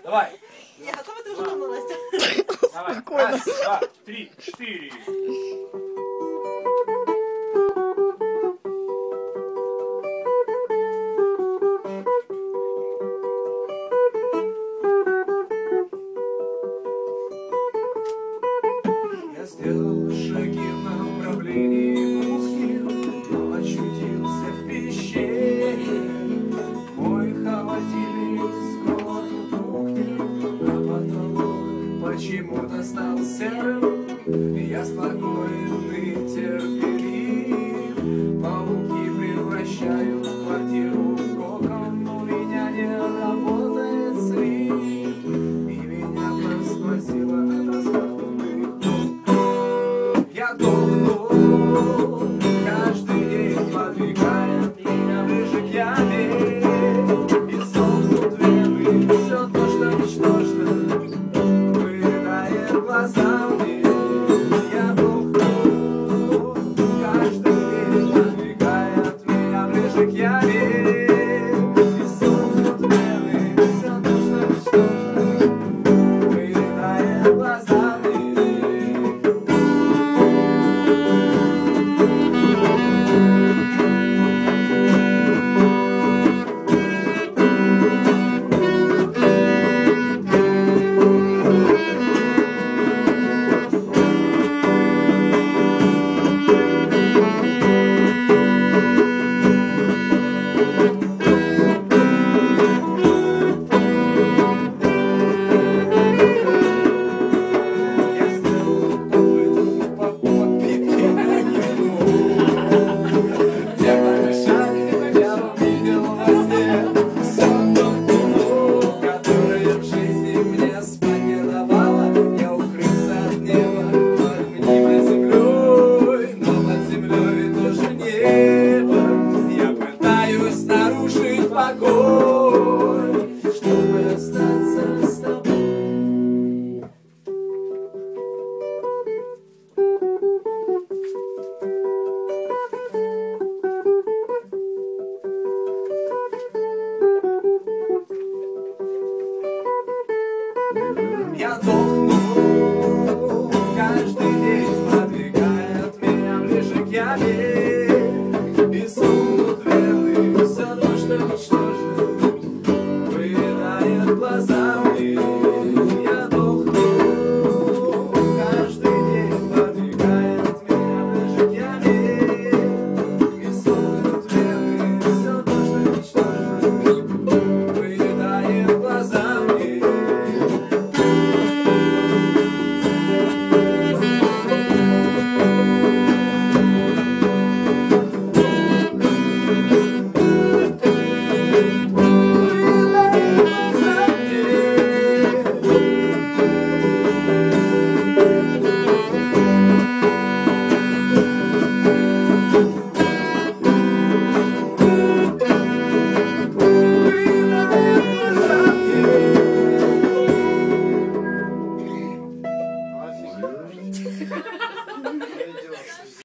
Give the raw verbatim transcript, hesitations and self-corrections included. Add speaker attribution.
Speaker 1: Давай.
Speaker 2: Я готова, ты уже давно, Настя.
Speaker 1: Давай.
Speaker 3: Спокойно.
Speaker 1: Раз, два, три, четыре.
Speaker 4: Я сделал шаги в направлении кухни, но очутился в пещере. Мой холодильник скоро тухнет, а потолок почему-то стал серым. Я спокоен и терпелив, пауки превращают квартиру в кокон. У меня не работает слив, и меня проспросила от распахнутых окон. Я дохну каждый день, подвигая меня ближе к яме, и сохнут вены, все то, что ничтожно вылетает глазами. Я дохну каждый день, подвигая меня ближе к яме, и сохнут вены, все то, что ничтожно вылетает глазами. Я сделал попытку по подпитке на еду. Я помешал, я увидел во сне сон ту, который в жизни мне спать не давала. Я укрылся от неба под мнимой землей, но под землей тоже небо. Я пытаюсь нарушить покой.